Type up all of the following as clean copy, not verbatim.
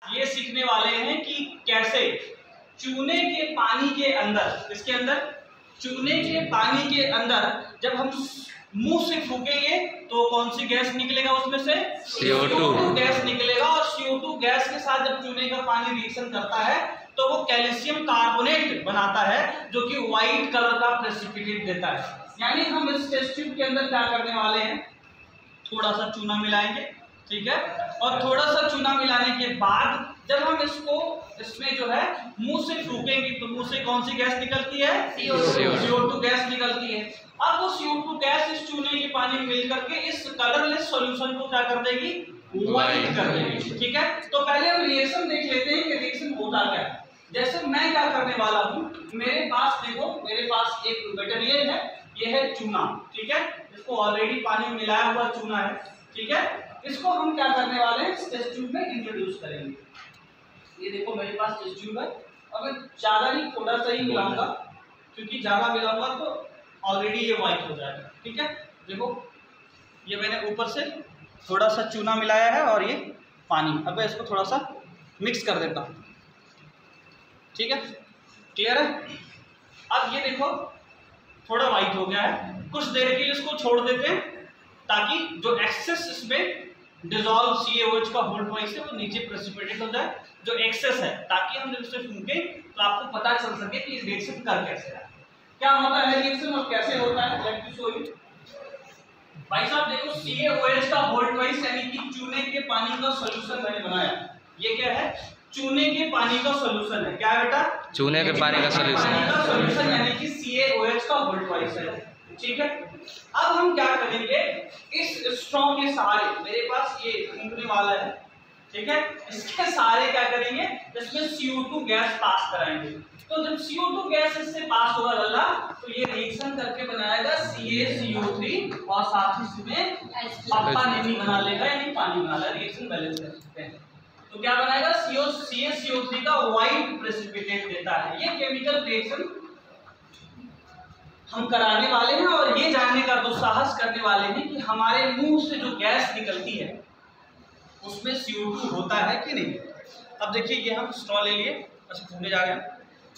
ये सीखने वाले हैं कि कैसे चूने के पानी के अंदर, इसके अंदर चूने के पानी के अंदर जब हम मुंह से फूकेंगे तो कौन सी गैस निकलेगा, उसमें से CO2 गैस निकलेगा। और CO2 गैस के साथ जब चूने का पानी रिएक्शन करता है तो वो कैल्शियम कार्बोनेट बनाता है जो कि व्हाइट कलर का प्रेसिपिटेट देता है। यानी हम इस टेस्ट ट्यूब के अंदर क्या करने वाले हैं, थोड़ा सा चूना मिलाएंगे, ठीक है। और थोड़ा सा चूना मिलाने के बाद जब हम इसको इसमें जो है मुंह से फूकेंगे तो मुंह से कौन सी गैस निकलती है, CO2 गैस निकलती है। अब वो CO2 गैस इस चूने के पानी में मिल करके इस कलरलेस सॉल्यूशन को क्या कर देगी, व्हाइट कर देगी, ठीक है। तो पहले हम रिएक्शन देख लेते हैं कि रिएक्शन होता क्या है। जैसे मैं क्या करने वाला हूँ, मेरे पास देखो, मेरे पास एक मटेरियल है, ये है चूना, ठीक है। इसको ऑलरेडी पानी में मिलाया हुआ चूना है, ठीक है। इसको हम क्या करने वाले हैं, टेस्ट ट्यूब में इंट्रोड्यूस करेंगे। ये देखो मेरे पास टेस्ट ट्यूब है और मैं ज्यादा नहीं, थोड़ा सा ही मिलाऊंगा, क्योंकि ज्यादा मिलाऊंगा तो ऑलरेडी ये व्हाइट हो जाएगा, ठीक है। देखो ये मैंने ऊपर से थोड़ा सा चूना मिलाया है और ये पानी। अब मैं इसको थोड़ा सा मिक्स कर देता हूँ, ठीक है, क्लियर है। अब ये देखो थोड़ा व्हाइट हो गया है, कुछ देर के लिए इसको छोड़ देते हैं ताकि जो एक्सेस इसमें डिसॉल्व CaOH का होल्ड पॉइंट है वो नीचे प्रेसिपिटेट हो जाए, जो एक्सेस है, ताकि हम जब इसे फूंके तो आपको पता चल सके कि रिएक्शन कर कैसे रहा है, क्या होता है रिएक्शन और कैसे होता है। Let me show you. भाई साहब देखो CaOH का होल्ड पॉइंट यानी कि चूने के पानी का सॉल्यूशन मैंने बनाया। ये क्या है, चूने के पानी का सॉल्यूशन है। क्या है बेटा, चूने के पानी का सॉल्यूशन यानी कि CaOH का होल्ड पॉइंट है, ठीक है। अब हम क्या करेंगे, इस स्ट्रॉ के सहारे, मेरे पास ये फूंकने वाला है, ठीक है, इसके सहारे क्या करेंगे, इसमें CO2 गैस पास कराएंगे। तो जब CO2 गैस इससे पास होगा लल्ला, तो ये रिएक्शन करके बनाएगा CaCO3 और साथ ही इसमें पप्पा नहीं बना लेगा, यानी पानी बना लेगा, रिएक्शन बैलेंस कर सकते हैं। तो क्या बनाएगा, CaCO3 का व्हाइट प्रेसिपिटेट देता है। ये केमिकल रिएक्शन हम कराने वाले हैं और ये जानने का दुस्साहस करने वाले हैं कि हमारे मुंह से जो गैस निकलती है उसमें CO2 होता है कि नहीं। अब देखिए ये हम स्ट्रॉ ले लिए, बस फूकने जा रहे हैं।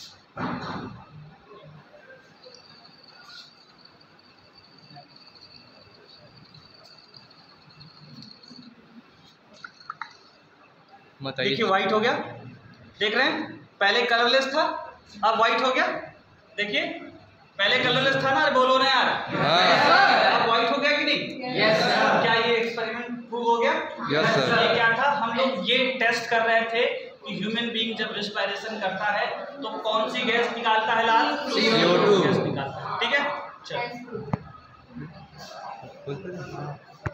देखिए व्हाइट हो गया, देख रहे हैं, पहले कलरलेस था अब व्हाइट हो गया। देखिए पहले कलरलेस था ना, बोलो ना यार, अब व्हाइट हो गया कि नहीं। Yes sir. क्या ये एक्सपेरिमेंट प्रूव हो गया। Yes sir. ये क्या था, हम लोग ये टेस्ट कर रहे थे कि ह्यूमन बीइंग जब रेस्पिरेशन करता है तो कौन सी गैस निकालता है, लाल CO2 गैस निकालता है, ठीक है। चलो